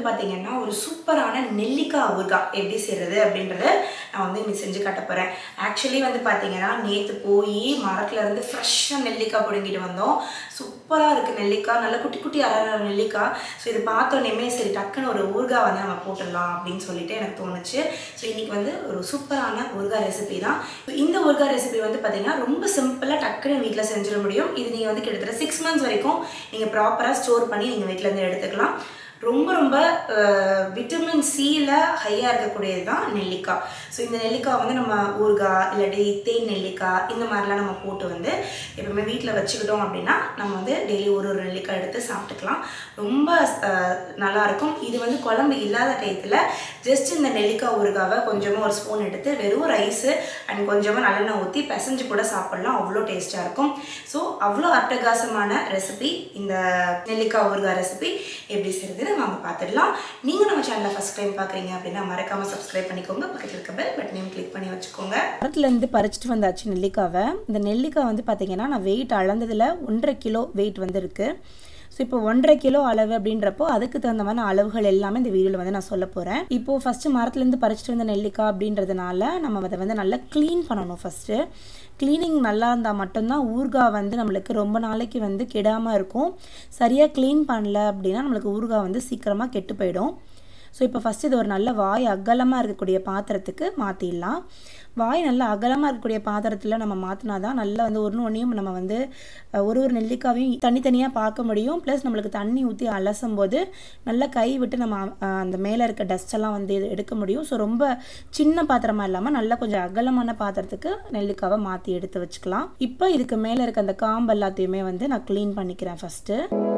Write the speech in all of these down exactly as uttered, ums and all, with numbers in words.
பாத்தீங்கன்னா ஒரு சூப்பரான நெல்லிக்காய் ஊறுகாய் எப்படி செய்யறது அப்படின்றத நான் வந்து இன்னைக்கு செஞ்சு காட்ட போறேன். ஆக்சுவலி வந்து பாத்தீங்கன்னா நேத்து போய் மரத்துல இருந்து ஃப்ரெஷ்ஷா நெல்லிக்காய் புடுங்கிட்டு வந்தோம். சூப்பரா இருக்கு நெல்லிக்காய், நல்ல குட்டி குட்டி அரை நெல்லிக்காய். ஸோ இது பார்த்தோன்னே சரி டக்குன்னு ஒரு ஊறுகாய் வந்து நம்ம போட்டுடலாம் அப்படின்னு சொல்லிட்டு எனக்கு தோணுச்சு. ஸோ இன்னைக்கு வந்து ஒரு சூப்பரான ஊறுகாய் ரெசிபி தான். இந்த ஊறுகாய் ரெசிபி வந்து பாத்தீங்கன்னா ரொம்ப சிம்பிளா டக்குன்னு வீட்டில் செஞ்சிட முடியும். இது நீங்க வந்து கிட்டத்தட்ட சிக்ஸ் மந்த்ஸ் வரைக்கும் நீங்க ப்ராப்பரா ஸ்டோர் பண்ணி நீங்க வீட்டில இருந்து எடுத்துக்கலாம். ரொம்ப ரொம்ப விட்டமின் சியில் ஹையாக இருக்கக்கூடியது தான் நெல்லிக்காய். ஸோ இந்த நெல்லிக்காய் வந்து நம்ம ஊறுகாய் இல்லாட்டி தேன் நெல்லிக்காய் இந்த மாதிரிலாம் நம்ம போட்டு வந்து எப்பவுமே வீட்டில் வச்சுக்கிட்டோம் அப்படின்னா நம்ம வந்து டெய்லி ஒரு ஒரு நெல்லிக்காய் எடுத்து சாப்பிட்டுக்கலாம். ரொம்ப நல்லாயிருக்கும். இது வந்து குழம்பு இல்லாத டயத்தில் ஜஸ்ட் இந்த நெல்லிக்காய் ஊறுகாவை கொஞ்சமாக ஒரு ஸ்பூன் எடுத்து வெறும் ரைஸு அண்ட் கொஞ்சமாக நல்லெண்ணெய் ஊற்றி பிசைஞ்சு கூட சாப்பிட்லாம். அவ்வளோ டேஸ்ட்டாக இருக்கும். ஸோ அவ்வளோ அட்டகாசமான ரெசிபி இந்த நெல்லிக்காய் ஊறுகாய் ரெசிபி எப்படி செய்கிறது வாங்க பார்த்துடலாம். நீங்க நம்ம சேனலை ஃபர்ஸ்ட் டைம் பார்க்குறீங்க அப்படின்னா மறக்காம சப்ஸ்கிரைப் பண்ணிக்கோங்க. பக்கத்தில் இருக்க பெல் பட்டனையும் கிளிக் பண்ணி வச்சுக்கோங்க. மரத்துலேருந்து பறிச்சுட்டு வந்தாச்சு நெல்லிக்காவை. இந்த நெல்லிக்காய் வந்து பார்த்தீங்கன்னா நான் வெயிட் அளந்ததில் ஒன்றரை கிலோ வெயிட் வந்து இருக்குது. ஸோ இப்போ ஒன்றரை கிலோ அளவு அப்படின்றப்போ அதுக்கு தகுந்த மாதிரி அளவுகள் எல்லாமே இந்த வீடியோவில் வந்து நான் சொல்ல போகிறேன். இப்போது ஃபஸ்ட்டு மரத்துலேருந்து பறிச்சுட்டு வந்த நெல்லிக்காய் அப்படின்றதுனால நம்ம அதை வந்து நல்லா க்ளீன் பண்ணணும். ஃபஸ்ட்டு க்ளீனிங் நல்லா இருந்தால் மட்டும்தான் ஊறுகாய் வந்து நம்மளுக்கு ரொம்ப நாளைக்கு வந்து கெடாமல் இருக்கும். சரியாக க்ளீன் பண்ணல அப்படின்னா நம்மளுக்கு ஊறுகாய் வந்து சீக்கிரமாக கெட்டு போயிடும். ஸோ இப்போ ஃபஸ்ட்டு இது ஒரு நல்ல வாய் அகலமாக இருக்கக்கூடிய பாத்திரத்துக்கு மாற்றிடலாம். வாய் நல்லா அகலமாக இருக்கக்கூடிய பாத்திரத்தில் நம்ம மாற்றினா தான் நல்லா வந்து ஒன்று ஒன்றையும் நம்ம வந்து ஒரு ஒரு நெல்லிக்காவையும் தனித்தனியாக பார்க்க முடியும். ப்ளஸ் நம்மளுக்கு தண்ணி ஊற்றி அலசும் போது நல்லா கை விட்டு நம்ம அந்த மேலே இருக்க டஸ்டெல்லாம் வந்து எடுக்க முடியும். ஸோ ரொம்ப சின்ன பாத்திரமாக இல்லாமல் நல்லா கொஞ்சம் அகலமான பாத்திரத்துக்கு நெல்லிக்காவை மாற்றி எடுத்து வச்சுக்கலாம். இப்போ இதுக்கு மேலே இருக்க அந்த காம்பு எல்லாத்தையுமே வந்து நான் க்ளீன் பண்ணிக்கிறேன் ஃபஸ்ட்டு.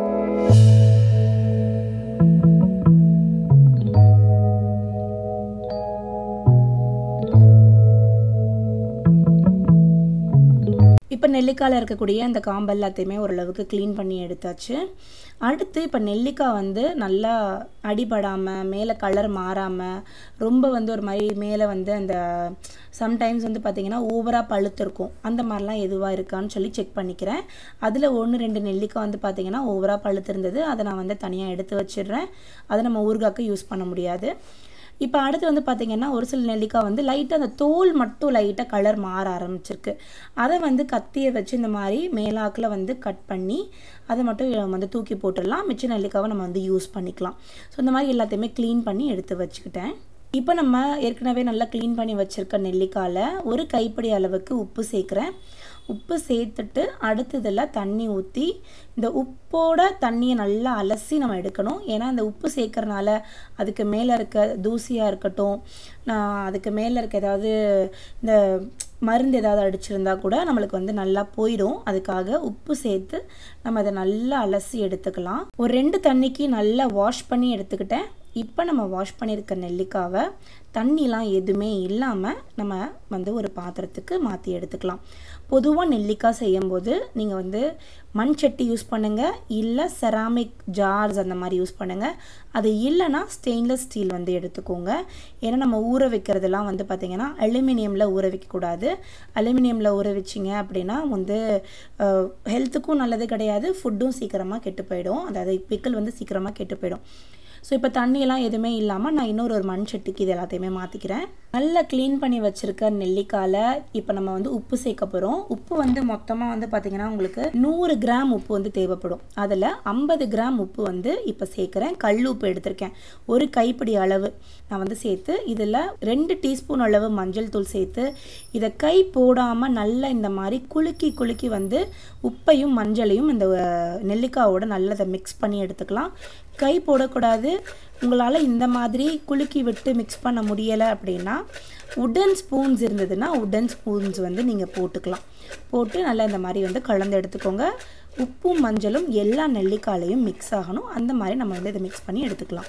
இப்போ நெல்லிக்காயில் இருக்கக்கூடிய அந்த காம்பு எல்லாத்தையுமே ஓரளவுக்கு க்ளீன் பண்ணி எடுத்தாச்சு. அடுத்து இப்போ நெல்லிக்காய் வந்து நல்லா அடிபடாமல் மேலே கலர் மாறாமல் ரொம்ப வந்து ஒரு மாதிரி மேலே வந்து அந்த சம்டைம்ஸ் வந்து பார்த்திங்கன்னா ஓவராக பழுத்து இருக்கும். அந்த மாதிரிலாம் எதுவாக இருக்கான்னு சொல்லி செக் பண்ணிக்கிறேன். அதில் ஒன்று ரெண்டு நெல்லிக்காய் வந்து பார்த்திங்கன்னா ஓவராக பழுத்து இருந்தது. அதை நான் வந்து தனியாக எடுத்து வச்சிடுறேன். அதை நம்ம ஊறுகாய்க்கு யூஸ் பண்ண முடியாது. இப்போ அடுத்து வந்து பார்த்திங்கன்னா ஒரு சில நெல்லிக்காய் வந்து லைட்டாக அந்த தோல் மட்டும் லைட்டாக கலர் மாற ஆரம்பிச்சிருக்கு. அதை வந்து கத்தியை வச்சு இந்த மாதிரி மேலாக்கில் வந்து கட் பண்ணி அதை மட்டும் வந்து தூக்கி போட்டுடலாம். மிச்ச நெல்லிக்காவை நம்ம வந்து யூஸ் பண்ணிக்கலாம். ஸோ இந்த மாதிரி எல்லாத்தையுமே க்ளீன் பண்ணி எடுத்து வச்சுக்கிட்டேன். இப்போ நம்ம ஏற்கனவே நல்லா க்ளீன் பண்ணி வச்சுருக்க நெல்லிக்காயில் ஒரு கைப்பிடி அளவுக்கு உப்பு சேர்க்குறேன். உப்பு சேர்த்துட்டு அடுத்ததில் தண்ணி ஊற்றி இந்த உப்போட தண்ணியை நல்லா அலசி நம்ம எடுக்கணும். ஏன்னா இந்த உப்பு சேர்க்கறனால அதுக்கு மேலே இருக்க தூசியாக இருக்கட்டும், நான் அதுக்கு மேலே இருக்க ஏதாவது இந்த மருந்து ஏதாவது அடிச்சிருந்தா கூட நம்மளுக்கு வந்து நல்லா போயிடும். அதுக்காக உப்பு சேர்த்து நம்ம அதை நல்லா அலசி எடுத்துக்கலாம். ஒரு ரெண்டு தண்ணிக்கு நல்லா வாஷ் பண்ணி எடுத்துக்கிட்டேன். இப்போ நம்ம வாஷ் பண்ணியிருக்க நெல்லிக்காவை தண்ணிலாம் எதுவுமே இல்லாமல் நம்ம வந்து ஒரு பாத்திரத்துக்கு மாற்றி எடுத்துக்கலாம். பொதுவாக நெல்லிக்காய் செய்யும்போது நீங்கள் வந்து மண் சட்டி யூஸ் பண்ணுங்கள், இல்லை செராமிக் ஜார்ஸ் அந்த மாதிரி யூஸ் பண்ணுங்கள். அது இல்லைன்னா ஸ்டெயின்லெஸ் ஸ்டீல் வந்து எடுத்துக்கோங்க. ஏன்னா நம்ம ஊற வைக்கிறதுலாம் வந்து பார்த்திங்கன்னா அலுமினியமில் ஊற வைக்கக்கூடாது. அலுமினியமில் ஊற வச்சிங்க அப்படின்னா வந்து ஹெல்த்துக்கும் நல்லது கிடையாது, ஃபுட்டும் சீக்கிரமாக கெட்டு போயிடும். அதாவது பிக்கல் வந்து சீக்கிரமாக கெட்டு போயிடும். ஸோ இப்போ தண்ணியெல்லாம் எதுவுமே இல்லாமல் நான் இன்னொரு ஒரு மண் சட்டிக்கு இது எல்லாத்தையுமே மாற்றிக்கிறேன். நல்லா க்ளீன் பண்ணி வச்சுருக்க நெல்லிக்காயில் இப்போ நம்ம வந்து உப்பு சேர்க்க போகிறோம். உப்பு வந்து மொத்தமாக வந்து பார்த்திங்கன்னா உங்களுக்கு நூறு கிராம் உப்பு வந்து தேவைப்படும். அதில் ஐம்பது கிராம் உப்பு வந்து இப்போ சேர்க்குறேன். கல் உப்பு எடுத்திருக்கேன் ஒரு கைப்பிடி அளவு நான் வந்து சேர்த்து இதில் ரெண்டு டீஸ்பூன் அளவு மஞ்சள் தூள் சேர்த்து இதை கை போடாமல் நல்லா இந்த மாதிரி குலுக்கி குலுக்கி வந்து உப்பையும் மஞ்சளையும் இந்த நெல்லிக்காயோட நல்லா அதை மிக்ஸ் பண்ணி எடுத்துக்கலாம். கை போடக்கூடாது. உங்களால் இந்த மாதிரி குலுக்கி விட்டு மிக்ஸ் பண்ண முடியலை அப்படின்னா உடன் ஸ்பூன்ஸ் இருந்ததுன்னா உடன் ஸ்பூன்ஸ் வந்து நீங்கள் போட்டுக்கலாம். போட்டு நல்லா இந்த மாதிரி வந்து கலந்து எடுத்துக்கோங்க. உப்பும் மஞ்சளும் எல்லா நெல்லிக்காயிலையும் மிக்ஸ் ஆகணும். அந்த மாதிரி நம்ம வந்து இதை மிக்ஸ் பண்ணி எடுத்துக்கலாம்.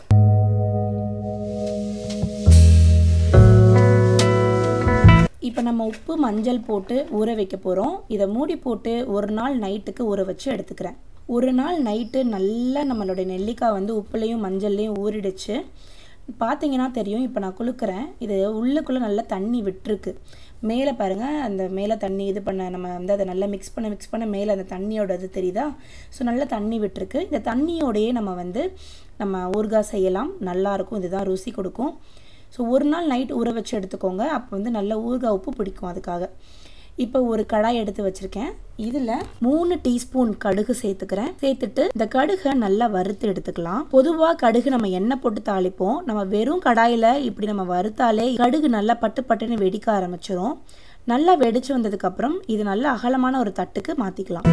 இப்போ நம்ம உப்பு மஞ்சள் போட்டு ஊற வைக்க போகிறோம். இதை மூடி போட்டு ஒரு நாள் நைட்டுக்கு ஊற வச்சு எடுத்துக்கிறேன். ஒரு நாள் நைட்டு நல்லா நம்மளுடைய நெல்லிக்காய் வந்து உப்புலையும் மஞ்சள்லையும் ஊறிடுச்சு. பார்த்தீங்கன்னா தெரியும். இப்போ நான் குளுக்குறேன். இது உள்ளுக்குள்ளே நல்லா தண்ணி விட்டுருக்கு. மேலே பாருங்கள், அந்த மேலே தண்ணி இது பண்ண நம்ம வந்து அதை நல்லா மிக்ஸ் பண்ண மிக்ஸ் பண்ண மேலே அந்த தண்ணியோட இது தெரியுதா? ஸோ நல்லா தண்ணி விட்டுருக்கு. இந்த தண்ணியோடையே நம்ம வந்து நம்ம ஊறுகாய் செய்யலாம். நல்லாயிருக்கும், இதுதான் ருசி கொடுக்கும். ஸோ ஒரு நாள் நைட் ஊற வச்சு எடுத்துக்கோங்க. அப்போ வந்து நல்ல ஊறுகாய் உப்பு பிடிக்கும். அதுக்காக இப்போ ஒரு கடாய் எடுத்து வச்சுருக்கேன். இதில் மூணு டீஸ்பூன் கடுகு சேர்த்துக்கிறேன். சேர்த்துட்டு இந்த கடுகை நல்லா வறுத்து எடுத்துக்கலாம். பொதுவாக கடுகு நம்ம எண்ணெய் போட்டு தாளிப்போம். நம்ம வெறும் கடாயில் இப்படி நம்ம வறுத்தாலே கடுகு நல்லா பட்டு பட்டுன்னு வெடிக்க ஆரம்பிச்சிடும். நல்லா வெடிச்சு வந்ததுக்கப்புறம் இது நல்ல அகலமான ஒரு தட்டுக்கு மாற்றிக்கலாம்.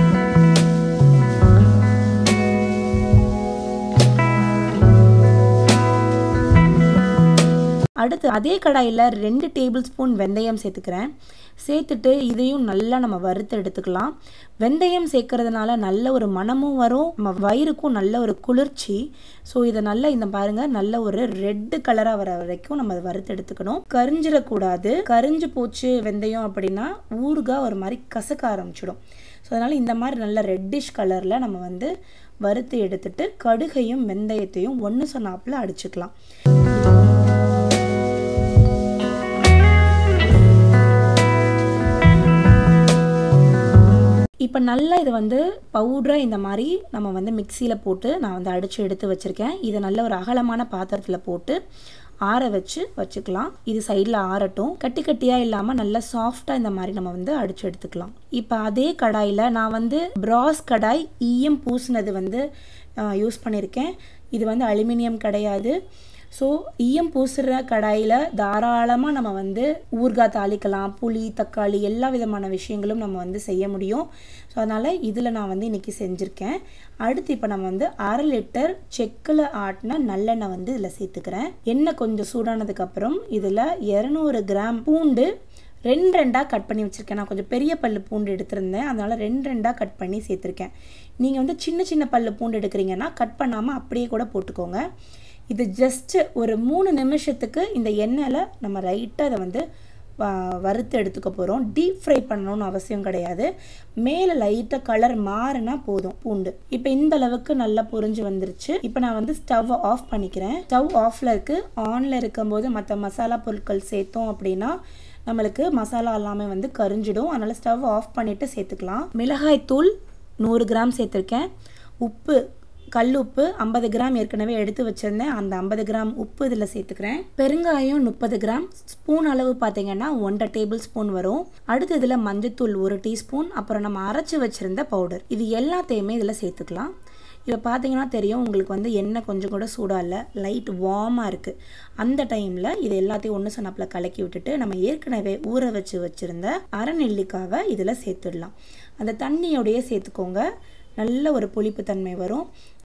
அடுத்து அதே கடாயில் ரெண்டு டேபிள் ஸ்பூன் வெந்தயம் சேர்த்துக்கிறேன். சேர்த்துட்டு இதையும் நல்லா நம்ம வறுத்து எடுத்துக்கலாம். வெந்தயம் சேர்க்கறதுனால நல்ல ஒரு மணமும் வரும், நம்ம வயிறுக்கும் நல்ல ஒரு குளிர்ச்சி. ஸோ இதை நல்லா இந்த பாருங்கள், நல்ல ஒரு ரெட்டு கலராக வர வரைக்கும் நம்ம வறுத்து எடுத்துக்கணும். கரிஞ்சிடக்கூடாது. கரிஞ்சு போச்சு வெந்தயம் அப்படின்னா ஊறுகாய் ஒரு மாதிரி கசக்க ஆரம்பிச்சிடும். ஸோ அதனால் இந்த மாதிரி நல்ல ரெட்டிஷ் கலரில் நம்ம வந்து வறுத்து எடுத்துட்டு கடுகையும் வெந்தயத்தையும் ஒன்று சொன்னாப்பில் அடிச்சுக்கலாம். இப்போ நல்லா இது வந்து பவுடராக இந்த மாதிரி நம்ம வந்து மிக்சியில் போட்டு நான் வந்து அடித்து எடுத்து வச்சுருக்கேன். இதை நல்ல ஒரு அகலமான பாத்திரத்தில் போட்டு ஆற வச்சு வச்சுக்கலாம். இது சைடில் ஆறட்டும். கட்டி கட்டியாக இல்லாமல் நல்லா சாஃப்டாக இந்த மாதிரி நம்ம வந்து அடித்து எடுத்துக்கலாம். இப்போ அதே கடாயில் நான் வந்து பிராஸ் கடாய் ஈயம் பூசினது வந்து யூஸ் பண்ணியிருக்கேன். இது வந்து அலுமினியம் கிடையாது. ஸோ ஈயம் பூசுகிற கடாயில் தாராளமாக நம்ம வந்து ஊறுகாய் தாளிக்கலாம். புளி, தக்காளி எல்லா விதமான விஷயங்களும் நம்ம வந்து செய்ய முடியும். ஸோ அதனால் இதில் நான் வந்து இன்றைக்கி செஞ்சுருக்கேன். அடுத்து இப்போ நம்ம வந்து அரை லிட்டர் செக்கில் ஆட்டின நல்லெண்ணெய் வந்து இதில் சேர்த்துக்கிறேன். எண்ணெய் கொஞ்சம் சூடானதுக்கப்புறம் இதில் இரநூறு கிராம் பூண்டு ரெண்டு ரெண்டாக கட் பண்ணி வச்சுருக்கேன். நான் கொஞ்சம் பெரிய பல்லு பூண்டு எடுத்திருந்தேன், அதனால் ரெண்டு ரெண்டாக கட் பண்ணி சேர்த்துருக்கேன். நீங்கள் வந்து சின்ன சின்ன பல்லு பூண்டு எடுக்கிறீங்கன்னா கட் பண்ணாமல் அப்படியே கூட போட்டுக்கோங்க. இது ஜஸ்ட்டு ஒரு மூணு நிமிஷத்துக்கு இந்த எண்ணெயில் நம்ம லைட்டாக அதை வந்து வறுத்து எடுத்துக்க போகிறோம். டீப் ஃப்ரை பண்ணணும்னு அவசியம் கிடையாது. மேலே லைட்டாக கலர் மாறினா போதும் பூண்டு. இப்போ இந்த அளவுக்கு நல்லா பொரிஞ்சு வந்துருச்சு. இப்போ நான் வந்து ஸ்டவ் ஆஃப் பண்ணிக்கிறேன். ஸ்டவ் ஆஃபில் இருக்குது. ஆனில் இருக்கும்போது மற்ற மசாலா பொருட்கள் சேர்த்தோம் அப்படின்னா நம்மளுக்கு மசாலா எல்லாமே வந்து கரிஞ்சிடும். அதனால் ஸ்டவ் ஆஃப் பண்ணிவிட்டு சேர்த்துக்கலாம். மிளகாய் தூள் நூறு கிராம் சேர்த்துருக்கேன். உப்பு, கல் உப்பு ஐம்பது கிராம் ஏற்கனவே எடுத்து வச்சுருந்தேன். அந்த ஐம்பது கிராம் உப்பு இதில் சேர்த்துக்கிறேன். பெருங்காயம் முப்பது கிராம். ஸ்பூன் அளவு பார்த்தீங்கன்னா ஒன்றரை டேபிள் ஸ்பூன் வரும். அடுத்து இதில் மஞ்சத்தூள் ஒரு டீஸ்பூன். அப்புறம் நம்ம அரைச்சி வச்சுருந்த பவுடர். இது எல்லாத்தையுமே இதில் சேர்த்துக்கலாம். இப்போ பார்த்தீங்கன்னா தெரியும் உங்களுக்கு வந்து எண்ணெய் கொஞ்சம் கூட சூடாக இல்லை, லைட் வார்மாக இருக்குது. அந்த டைமில் இது எல்லாத்தையும் ஒன்று சொன்னாப்பில் கலக்கி விட்டுட்டு நம்ம ஏற்கனவே ஊற வச்சு வச்சுருந்த அரை நெல்லிக்காவை இதில் சேர்த்துடலாம். அந்த தண்ணியோடையே சேர்த்துக்கோங்க. நல்ல ஒரு புளிப்பு தன்மை வரும்.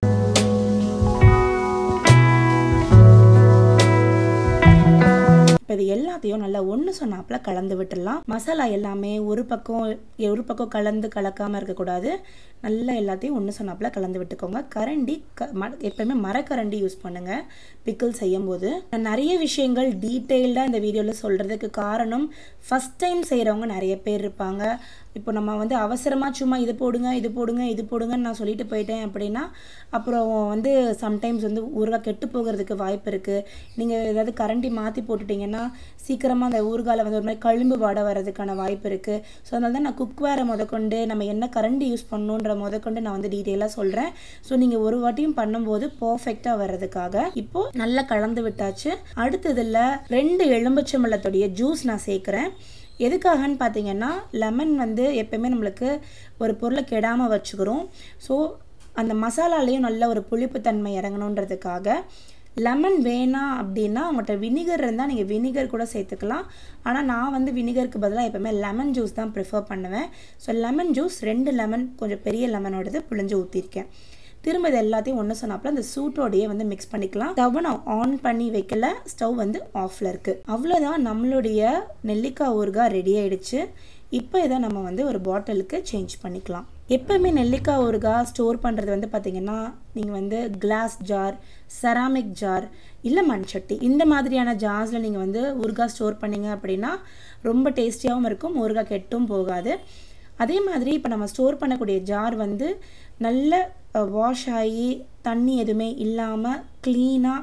இப்போ இது எல்லாத்தையும் நல்லா ஒன்று சொன்னாப்பில் கலந்து விட்டுடலாம். மசாலா எல்லாமே ஒரு பக்கம் ஒரு பக்கம் கலந்து கலக்காமல் இருக்கக்கூடாது. நல்லா எல்லாத்தையும் ஒன்று சொன்னாப்பில் கலந்து விட்டுக்கோங்க. கரண்டி க ம எப்போயுமே மரக்கரண்டி யூஸ் பண்ணுங்கள் பிக்கிள் செய்யும் போது. நான் நிறைய விஷயங்கள் டீட்டெயில்டாக இந்த வீடியோவில் சொல்கிறதுக்கு காரணம், ஃபஸ்ட் டைம் செய்கிறவங்க நிறைய பேர் இருப்பாங்க. இப்போ நம்ம வந்து அவசரமாக சும்மா இது போடுங்க இது போடுங்க இது போடுங்கன்னு நான் சொல்லிட்டு போயிட்டேன் அப்படின்னா அப்புறம் வந்து சம்டைம்ஸ் வந்து ஊறுகாய் கெட்டு போகிறதுக்கு வாய்ப்பு இருக்குது. நீங்கள் ஏதாவது கரண்டி மாற்றி போட்டுட்டிங்கன்னா சீக்கிரமாக அந்த ஊறுகாயில் வந்து ஒரு மாதிரி கழும்பு வாட வர்றதுக்கான வாய்ப்பு இருக்குது. ஸோ அதனால தான் நான் குக்வேரை முதற்கொண்டு நம்ம என்ன கரண்டி யூஸ் பண்ணணுன்ற முதற்கொண்டு நான் வந்து டீட்டெயிலாக சொல்கிறேன். ஸோ நீங்கள் ஒரு வாட்டியும் பண்ணும்போது பர்ஃபெக்டாக வர்றதுக்காக இப்போது நல்லா கலந்து விட்டாச்சு. அடுத்ததில் ரெண்டு எலும்புச்சம்பழத்துடைய ஜூஸ் நான் சேர்க்குறேன். எதுக்காகன்னு பார்த்தீங்கன்னா லெமன் வந்து எப்போயுமே நம்மளுக்கு ஒரு பொருளை கெடாமல் வச்சுக்கிறோம். ஸோ அந்த மசாலாலேயும் நல்ல ஒரு புளிப்புத்தன்மை இறங்கணுன்றதுக்காக. லெமன் வேணாம் அப்படின்னா உங்கள்கிட்ட வினிகர் இருந்தால் நீங்கள் வினிகர் கூட சேர்த்துக்கலாம். ஆனால் நான் வந்து வினிகருக்கு பதிலாக எப்போவுமே லெமன் ஜூஸ் தான் ப்ரிஃபர் பண்ணுவேன். ஸோ லெமன் ஜூஸ் ரெண்டு லெமன் கொஞ்சம் பெரிய லெமனோடது புழிஞ்சு ஊற்றிருக்கேன். திரும்ப இது எல்லாத்தையும் ஒன்று சொன்னாப்பில் அந்த சூட்டோடையே வந்து மிக்ஸ் பண்ணிக்கலாம். ஸ்டவ் நான் ஆன் பண்ணி வைக்கல, ஸ்டவ் வந்து ஆஃபில் இருக்குது. அவ்வளோதான், நம்மளுடைய நெல்லிக்காய் ஊறுகாய் ரெடி ஆகிடுச்சு. இப்போ இதை நம்ம வந்து ஒரு பாட்டிலுக்கு சேஞ்ச் பண்ணிக்கலாம். எப்போவுமே நெல்லிக்காய் ஊறுகாய் ஸ்டோர் பண்ணுறது வந்து பார்த்திங்கன்னா நீங்கள் வந்து கிளாஸ் ஜார், செராமிக் ஜார் இல்லை மண்சட்டி இந்த மாதிரியான ஜார்ஸில் நீங்கள் வந்து ஊறுகாய் ஸ்டோர் பண்ணிங்க அப்படின்னா ரொம்ப டேஸ்டியாகவும் இருக்கும், ஊறுகாய் கெட்டும் போகாது. அதே மாதிரி இப்போ நம்ம ஸ்டோர் பண்ணக்கூடிய ஜார் வந்து நல்ல வாஷ் ஆகி தண்ணி எதுவுமே இல்லாமல் க்ளீனாக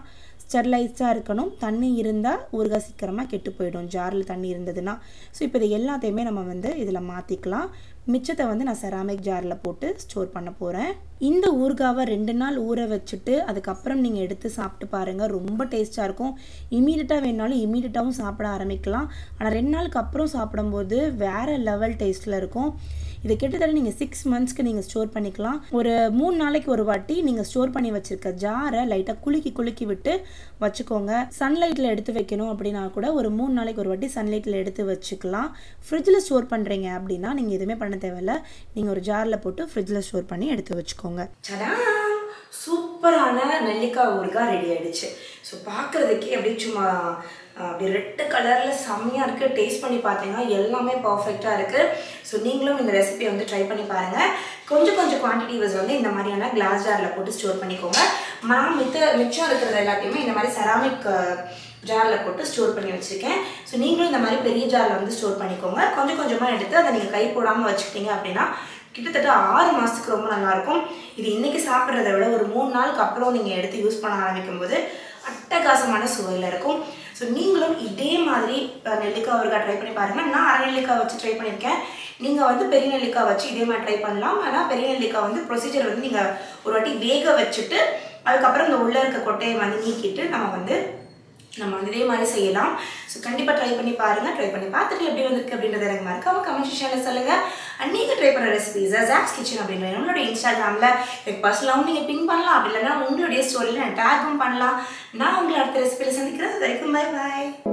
ஸ்டெர்லைஸ்டாக இருக்கணும். தண்ணி இருந்தால் ஊறுகாய் சீக்கிரமாக கெட்டு போயிடும் ஜாரில் தண்ணி இருந்ததுன்னா. ஸோ இப்போ இது எல்லாத்தையுமே நம்ம வந்து இதில் மாற்றிக்கலாம். மிச்சத்தை வந்து நான் செராமிக் ஜாரில் போட்டு ஸ்டோர் பண்ண போகிறேன். இந்த ஊறுகாவை ரெண்டு நாள் ஊற வச்சுட்டு அதுக்கப்புறம் நீங்கள் எடுத்து சாப்பிட்டு பாருங்கள். ரொம்ப டேஸ்ட்டாக இருக்கும். இமீடியட்டாக வேணாலும் இமீடியட்டாகவும் சாப்பிட ஆரம்பிக்கலாம். ஆனால் ரெண்டு நாளுக்கு அப்புறம் சாப்பிடும்போது வேறு லெவல் டேஸ்ட்டில் இருக்கும். இதை கிட்டத்தட்ட நீங்கள் சிக்ஸ் மந்த்ஸ்க்கு நீங்கள் ஸ்டோர் பண்ணிக்கலாம். ஒரு மூணு நாளைக்கு ஒரு வாட்டி நீங்கள் ஸ்டோர் பண்ணி வச்சுருக்க ஜாரை லைட்டாக குலுக்கி குலுக்கி விட்டு வச்சுக்கோங்க. சன்லைட்டில் எடுத்து வைக்கணும் அப்படின்னா கூட ஒரு மூணு நாளைக்கு ஒரு வாட்டி சன்லைட்டில் எடுத்து வச்சுக்கலாம். ஃப்ரிட்ஜில் ஸ்டோர் பண்ணுறீங்க அப்படின்னா நீங்கள் எதுவுமே பண்ண தேவையில்லை. நீங்கள் ஒரு ஜாரில் போட்டு ஃப்ரிட்ஜில் ஸ்டோர் பண்ணி எடுத்து வச்சுக்கோங்க. சூப்பரான நெல்லிக்காய் ஊறுகாய் ரெடி ஆயிடுச்சு. ஸோ பார்க்குறதுக்கே அப்படியே சும்மா அப்படி ரெட்டு கலரில் செம்மையாக இருக்குது. டேஸ்ட் பண்ணி பார்த்தீங்கன்னா எல்லாமே பர்ஃபெக்டாக இருக்குது. ஸோ நீங்களும் இந்த ரெசிபியை வந்து ட்ரை பண்ணி பாருங்கள். கொஞ்சம் கொஞ்சம் குவான்டிட்டிஸ் வந்து இந்த மாதிரியான கிளாஸ் ஜாரில் போட்டு ஸ்டோர் பண்ணிக்கோங்க. நான் மித்த மிச்சம் இருக்கிறது எல்லாத்தையுமே இந்த மாதிரி செராமிக் ஜாரில் போட்டு ஸ்டோர் பண்ணி வச்சுருக்கேன். ஸோ நீங்களும் இந்த மாதிரி பெரிய ஜாரில் வந்து ஸ்டோர் பண்ணிக்கோங்க. கொஞ்சம் கொஞ்சமாக எடுத்து அதை நீங்கள் கை போடாமல் வச்சுக்கிட்டீங்க அப்படின்னா கிட்டத்தட்ட ஆறு மாதத்துக்கு ரொம்ப நல்லாயிருக்கும். இது இன்றைக்கி சாப்பிட்றத விட ஒரு மூணு நாளுக்கு அப்புறம் நீங்கள் எடுத்து யூஸ் பண்ண ஆரம்பிக்கும் போது அட்டகாசமான சுவையில் இருக்கும். ஸோ நீங்களும் இதே மாதிரி நெல்லிக்காய் ஊறுகாய் ட்ரை பண்ணி பாருங்கள். நான் அரை நெல்லிக்காய் வச்சு ட்ரை பண்ணியிருக்கேன். நீங்கள் வந்து பெரிய நெல்லிக்காய் வச்சு இதே மாதிரி ட்ரை பண்ணலாம். ஆனால் பெரிய நெல்லிக்காய் வந்து ப்ரொசீஜர் வந்து நீங்கள் ஒரு வாட்டி வேக வச்சுட்டு அதுக்கப்புறம் இந்த உள்ளே இருக்க கொட்டையை வந்து நீக்கிட்டு நம்ம வந்து நம்ம வந்து இதே மாதிரி செய்யலாம். ஸோ கண்டிப்பாக ட்ரை பண்ணி பாருங்கள். ட்ரை பண்ணி பார்த்துட்டு எப்படி வந்திருக்கு அப்படின்றத எனக்கு மறக்காம கமெண்ட் செக்ஷனில் சொல்லுங்கள். அண்ட் நீங்கள் ட்ரை பண்ணுற ரெசிபீஸை ஜாக்ஸ் கிச்சன் அப்படின்ற நம்மளோட இன்ஸ்டாகிராமில் எனக்கு பர்சனலாகவும் நீங்கள் பின் பண்ணலாம். அப்படி இல்லைன்னா உங்களுடைய ஸ்டோரியில் நான் டேக்கும் பண்ணலாம். நான் உங்களை அடுத்த ரெசிபியில் சந்திக்கிறேன். அது வரைக்கும் பை பாய்.